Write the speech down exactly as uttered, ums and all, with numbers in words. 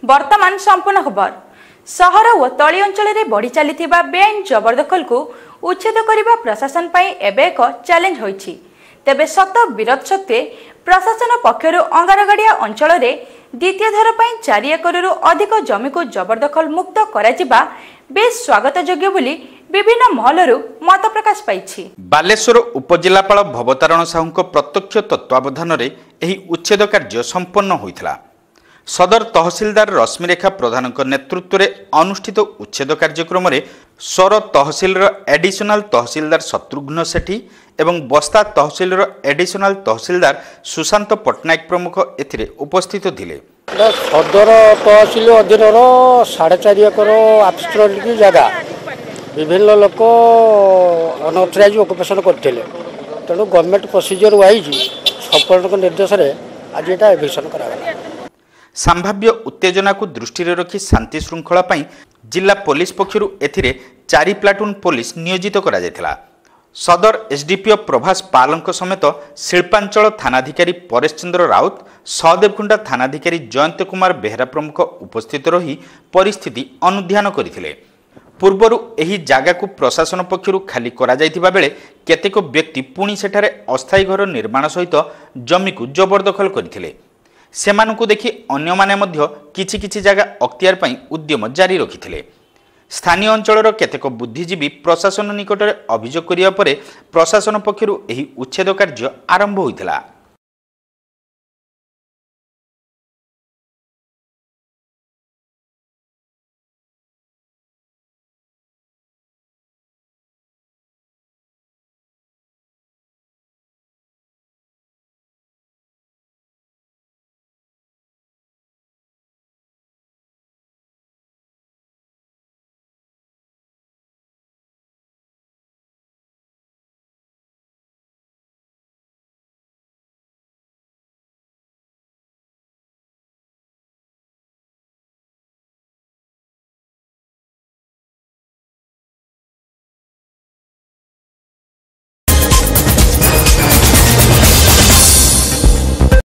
वर्तमान संपूर्ण खबर सहर और तली अंचल में बढ़ी चली बेआईन जबरदखल को उच्छेद करने प्रशासन एबे एक चैलेंज होइछि। तेबे सत विरोध सत्वे प्रशासन पक्षर अंगारगाड़िया अंचल में द्वितीय थर पर चार एकरु अधिक जमी को जबरदखल मुक्त करा बेस स्वागत योग्य बोली विभिन्न महलरू मत प्रकाश पाइछि। बालेश्वर उपजिलापाल भवतारण साहू प्रत्यक्ष तत्वावधान में यह उच्छेद कार्य संपन्न होइथिला। सदर तहसीलदार रश्मिरेखा प्रधान नेतृत्व में अनुष्ठित उच्छेद कार्यक्रम में सौर तहसील एडिशनल तहसीलदार शत्रुघ्न सेठी एवं बस्ता तहसील एडिशनल तहसीलदार सुशांत पट्टनायक प्रमुख एथिरे उपस्थित थिले। सदर तहसील अधीन साढ़े चार एकर आब्स्ट्रल की जगह विभिन्न लोक अनअथराइज ऑक्युपेशन करते तेणु गवर्नमेंट प्रोसीजर वाइज सरपंच निर्देश आज यहाँ एविक्शन करागला। संभाव्य उत्तेजना को दृष्टि रखी शांति श्रृंखला पाई जिला पुलिस पक्षरु एथिरे चारि प्लाटून पुलिस नियोजित करा जायथिला। सदर एसडीपीओ प्रभास पालंक समेत शिल्पांचल थानाधिकारी परेश चंद्र राउत सहदेवकुंडा थानाधिकारी जयंत कुमार बेहरा प्रमुख उपस्थित रही परिस्थिति अनुध्यान करथिले। पूर्वरु एही जागा को प्रशासन पक्षरु खाली करा जायथिबा बेले केतेक व्यक्ति पुणी सेठारे अस्थायी घर निर्माण सहित जमी को जबरदखल करथिले। सेमानकु देखि अन्य माने मध्य किछि किछि जागा अख्तियार पई उद्यम जारी रखिथिले। स्थानीय अंचलर केतेक बुद्धिजीवी प्रशासन निकटरे अभियोग करिया परे प्रशासन पक्षरु एही उच्छेद कार्य आरंभ होइथिला।